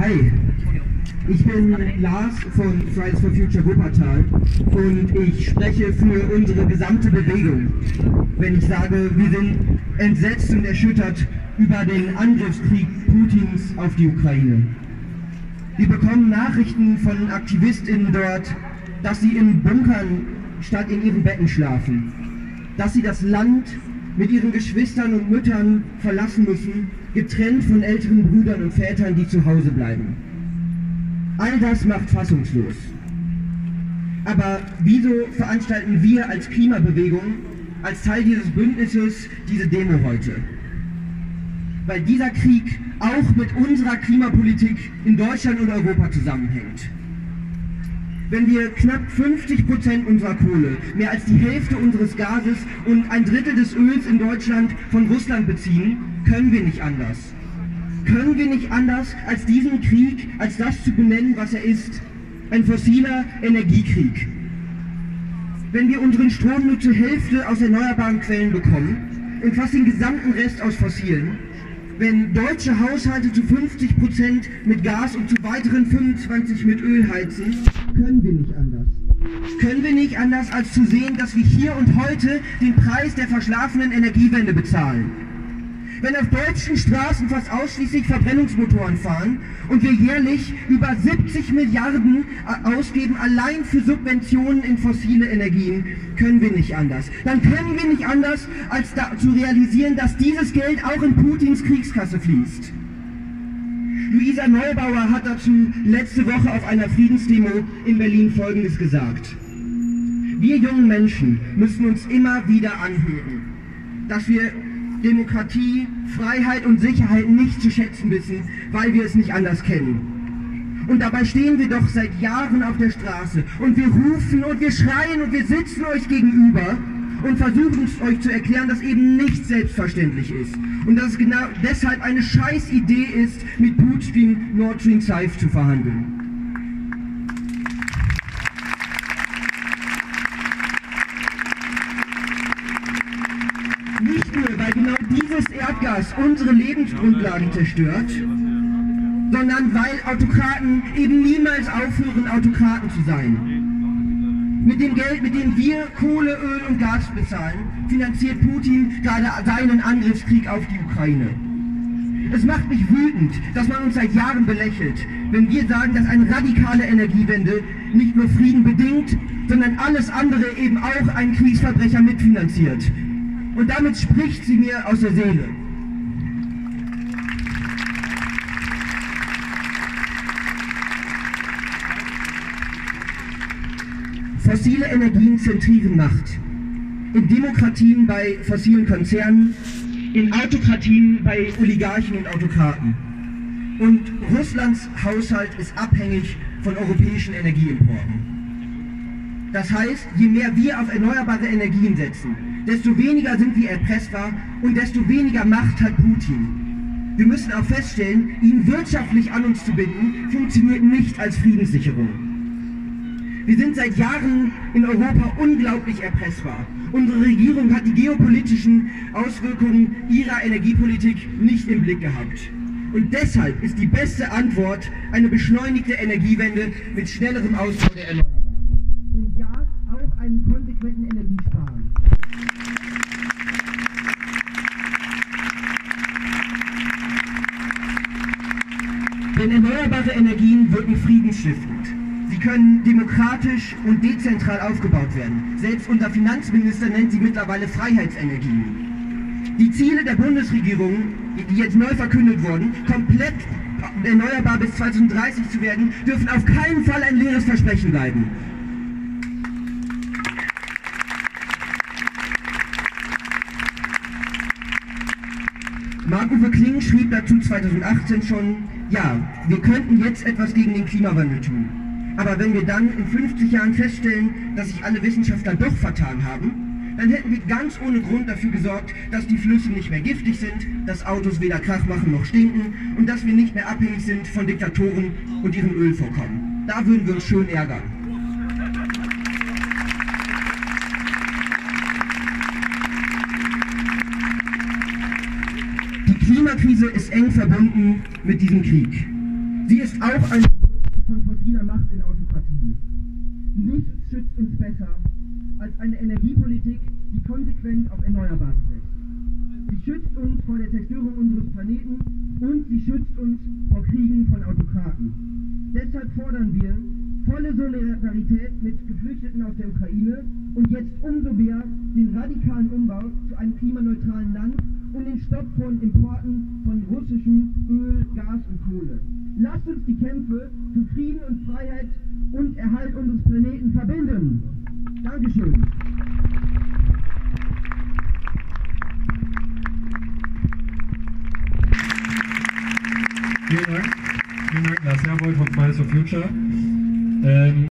Hi, ich bin Lars von Fridays for Future Wuppertal und ich spreche für unsere gesamte Bewegung, wenn ich sage, wir sind entsetzt und erschüttert über den Angriffskrieg Putins auf die Ukraine. Wir bekommen Nachrichten von AktivistInnen dort, dass sie in Bunkern statt in ihren Betten schlafen, dass sie das Land mit ihren Geschwistern und Müttern verlassen müssen, getrennt von älteren Brüdern und Vätern, die zu Hause bleiben. All das macht fassungslos. Aber wieso veranstalten wir als Klimabewegung, als Teil dieses Bündnisses, diese Demo heute? Weil dieser Krieg auch mit unserer Klimapolitik in Deutschland und Europa zusammenhängt. Wenn wir knapp 50% unserer Kohle, mehr als die Hälfte unseres Gases und ein Drittel des Öls in Deutschland von Russland beziehen, können wir nicht anders. Können wir nicht anders, als diesen Krieg, als das zu benennen, was er ist, ein fossiler Energiekrieg. Wenn wir unseren Strom nur zur Hälfte aus erneuerbaren Quellen bekommen und fast den gesamten Rest aus fossilen, wenn deutsche Haushalte zu 50% mit Gas und zu weiteren 25% mit Öl heizen, können wir nicht anders. Können wir nicht anders, als zu sehen, dass wir hier und heute den Preis der verschlafenen Energiewende bezahlen. Wenn auf deutschen Straßen fast ausschließlich Verbrennungsmotoren fahren und wir jährlich über 70 Milliarden ausgeben allein für Subventionen in fossile Energien, können wir nicht anders. Dann können wir nicht anders, als zu realisieren, dass dieses Geld auch in Putins Kriegskasse fließt. Luisa Neubauer hat dazu letzte Woche auf einer Friedensdemo in Berlin Folgendes gesagt: Wir jungen Menschen müssen uns immer wieder anhören, dass wir Demokratie, Freiheit und Sicherheit nicht zu schätzen wissen, weil wir es nicht anders kennen. Und dabei stehen wir doch seit Jahren auf der Straße und wir rufen und wir schreien und wir sitzen euch gegenüber und versuchen es euch zu erklären, dass eben nicht selbstverständlich ist. Und dass es genau deshalb eine scheiß Idee ist, mit Putin Nord Stream 2 zu verhandeln. Nicht nur, weil genau dieses Erdgas unsere Lebensgrundlagen zerstört, sondern weil Autokraten eben niemals aufhören, Autokraten zu sein. Mit dem Geld, mit dem wir Kohle, Öl und Gas bezahlen, finanziert Putin gerade seinen Angriffskrieg auf die Ukraine. Es macht mich wütend, dass man uns seit Jahren belächelt, wenn wir sagen, dass eine radikale Energiewende nicht nur Frieden bedingt, sondern alles andere eben auch einen Kriegsverbrecher mitfinanziert. Und damit spricht sie mir aus der Seele. Fossile Energien zentrieren Macht. In Demokratien bei fossilen Konzernen, in Autokratien bei Oligarchen und Autokraten. Und Russlands Haushalt ist abhängig von europäischen Energieimporten. Das heißt, je mehr wir auf erneuerbare Energien setzen, desto weniger sind wir erpressbar und desto weniger Macht hat Putin. Wir müssen auch feststellen, ihn wirtschaftlich an uns zu binden, funktioniert nicht als Friedenssicherung. Wir sind seit Jahren in Europa unglaublich erpressbar. Unsere Regierung hat die geopolitischen Auswirkungen ihrer Energiepolitik nicht im Blick gehabt. Und deshalb ist die beste Antwort eine beschleunigte Energiewende mit schnellerem Ausbau der Erneuerbaren. Und ja, auch einen konsequenten Energiesparen. Denn erneuerbare Energien wirken friedensstiftend. Sie können demokratisch und dezentral aufgebaut werden. Selbst unser Finanzminister nennt sie mittlerweile Freiheitsenergien. Die Ziele der Bundesregierung, die jetzt neu verkündet wurden, komplett erneuerbar bis 2030 zu werden, dürfen auf keinen Fall ein leeres Versprechen bleiben. Marc-Uwe Kling schrieb dazu 2018 schon: Ja, wir könnten jetzt etwas gegen den Klimawandel tun. Aber wenn wir dann in 50 Jahren feststellen, dass sich alle Wissenschaftler doch vertan haben, dann hätten wir ganz ohne Grund dafür gesorgt, dass die Flüsse nicht mehr giftig sind, dass Autos weder Krach machen noch stinken und dass wir nicht mehr abhängig sind von Diktatoren und ihren Ölvorkommen. Da würden wir uns schön ärgern. Die Klimakrise ist eng verbunden mit diesem Krieg. Sie ist auch ein von fossiler Macht in Autokratien. Nichts schützt uns besser als eine Energiepolitik, die konsequent auf Erneuerbare setzt. Sie schützt uns vor der Zerstörung unseres Planeten und sie schützt uns vor Kriegen von Autokraten. Deshalb fordern wir volle Solidarität mit Geflüchteten aus der Ukraine und jetzt umso mehr den radikalen Umbau zu einem klimaneutralen Land und den Stopp von Importen von russischem Öl, Gas und Kohle. Lasst uns die Kämpfe für Frieden und Freiheit und Erhalt unseres Planeten verbinden. Dankeschön. Vielen Dank, Lars Herbold von Fridays for Future.